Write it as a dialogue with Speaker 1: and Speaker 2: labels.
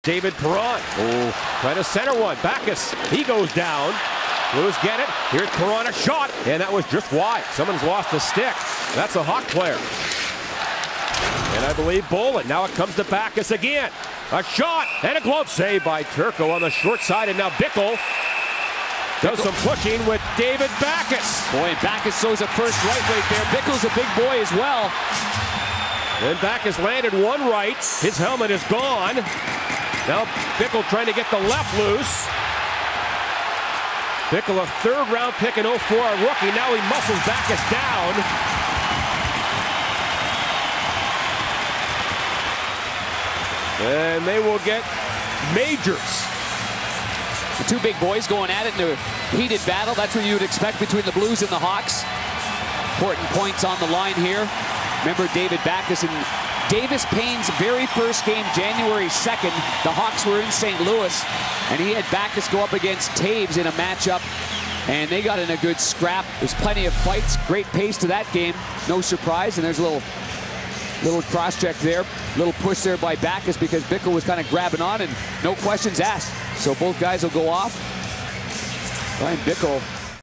Speaker 1: David Perron. Oh, trying to center one. Backus, he goes down. Blues get it. Here's Perron, a shot, and that was just wide. Someone's lost a stick. That's a Hawk player. And I believe Bolin. Now it comes to Backus again. A shot and a glove save by Turco on the short side, and now Bickell does some pushing with David Backus.
Speaker 2: Boy, Backus throws a first right there. Bickell's a big boy as well.
Speaker 1: And Backus landed one right. His helmet is gone. Now Bickell trying to get the left loose. Bickell, a third-round pick in 04, a rookie. Now he muscles Backus down. And they will get majors.
Speaker 2: The two big boys going at it in a heated battle. That's what you would expect between the Blues and the Hawks. Important points on the line here. Remember David Backus and Davis Payne's very first game, January 2nd. The Hawks were in St. Louis, and he had Backus go up against Taves in a matchup, and they got in a good scrap. There's plenty of fights, great pace to that game. No surprise, and there's a little cross-check there, little push there by Backus because Bickell was kind of grabbing on, and no questions asked. So both guys will go off. Bryan Bickell